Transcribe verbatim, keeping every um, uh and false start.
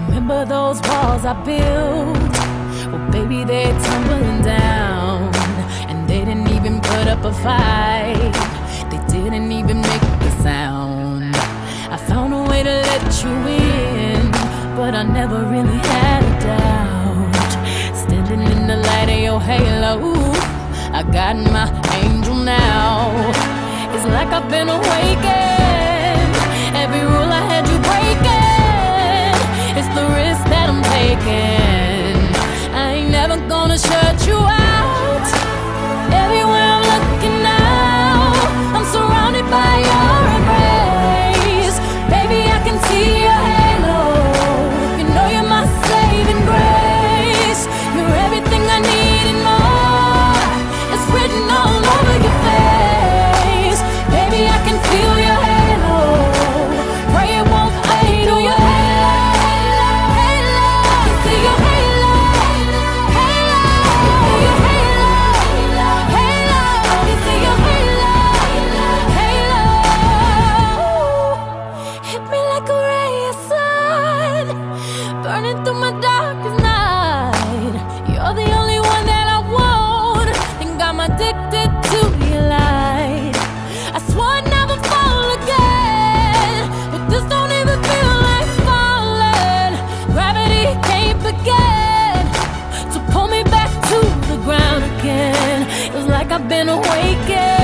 Remember those walls I built? Well, baby, they're tumbling down, and they didn't even put up a fight. They didn't even make a sound. I found a way to let you in, but I never really had a doubt. Standing in the light of your halo, I got my angel now. It's like I've been awakened. Every rule I had you breaking, it's the risk that I'm taking. I ain't never gonna shut you out. Everywhere I'm looking now, I'm surrounded by your embrace. Baby, I can see your halo. You know you're my saving grace. You're everything I need and more. It's written all over your face. Baby, I can feel your halo. Pray it won't fade. Oh, your halo, halo, halo. See your halo, halo, your halo, halo. You see your halo, halo. Hit me like a ray of sun, burning through my darkest night. You're the only one that I want, think I'm addicted to your light. I swore I'd never fall again, but this don't even feel like falling. Gravity can't begin to pull me back to the ground again. It's like I've been awakened.